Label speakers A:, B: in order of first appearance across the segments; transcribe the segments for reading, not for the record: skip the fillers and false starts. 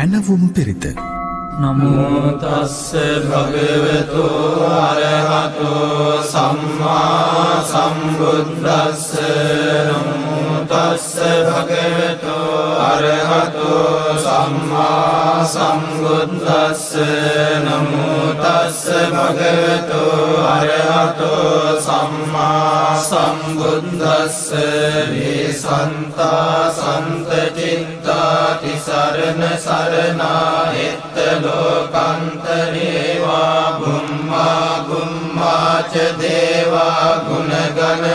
A: පැනවුම් පිරිත.
B: නමෝ තස්ස භගවතු අරහතෝ සම්මා සම්බුද්දස්ස. නමෝ තස්ස භගවතු අරහතෝ සම්මා සම්බුද්දස්ස. නමෝ තස්ස භගවතු අරහතෝ සම්මා සම්බුද්දස්ස. වේසන්තා සන්ත චිත්තා තිසරණ සරණා එත්ත ලෝකන්තරේවා බුම්මා බුම්මාච දේවා ගුණගන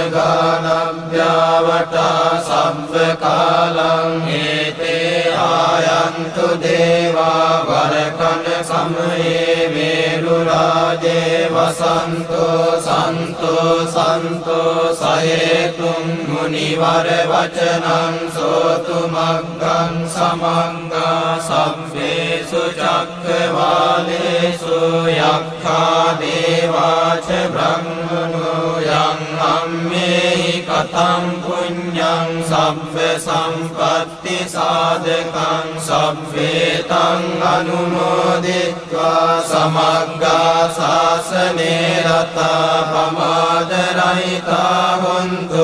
B: ගානභ්‍යාවටා සබ්බ කාලං ඒතේ ආයන්තු දේවා වරකන සමයේ වේලු රාජේ වසන්තෝ සන්තෝ සන්තෝ සහේතුම් මුනිවර වචනං සෝතු මග්ගං සමංගා සබ්බේසු චක්කවාලේසු යක්ඛා දේවාච බ්‍රහ්මනෝ යං අම්මේහි කතං පුඤ්ඤං සබ්බ සම්පත්ති සාධකං සබ්බේතං අනුමෝදිත්වා සමග්ගා සාසනේ රතා පමාදරහිතා හොන්තු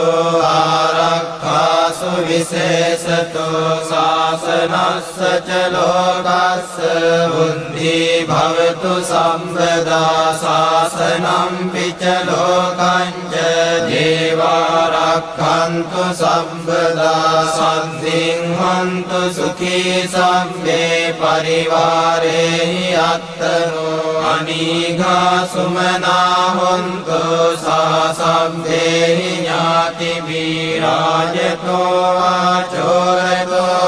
B: ආරක්ඛාසු විශේෂතෝ ශාසනස්ස ච ලෝකස්ස බුද්ධි භවතු සම්පදා ශාසනම් පිච ලෝකං ච දේවා රක්ඛන්තු සම්පදා සද්ධින් හන්තු සුඛී සම්මේ පරිවාරේහි අත්තනෝ අනීඝා සුමනා හොන්තු සාසම්මේහි ඥාති වීරාජතෝ ආචෝරතෝ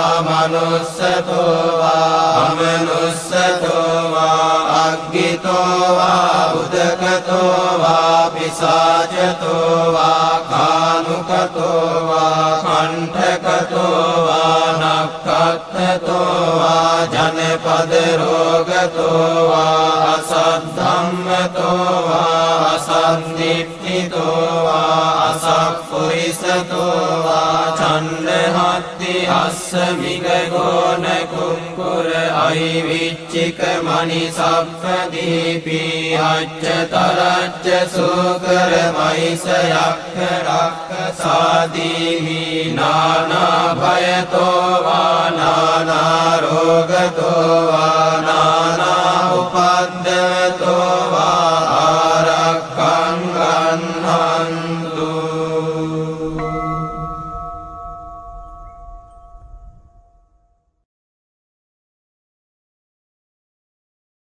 B: මනුස්සතෝ වා අමනුස්සතෝ වා අග්ගිතෝ වා උදකතෝ වා පිසාචතෝ වා කානුකතෝ වා කණ්ඨකතෝ වා නක්ඛත්තතෝ වා ජනපද රෝගතෝ වා අසද්ධම්මතෝ වා අසන්දිට්ඨිතෝ වා අසක්ඛුරිසතෝ වා චණ්ඩහත්ති අස්ස මිගගෝන කුංකුර අයිවිච්චික මණි සප්පදීපී අච්චතරච්ච සූකර මයිස යක්ඛ රක්ඛ සාදීහි නානා භයතෝ වා නානා රෝගතෝ වා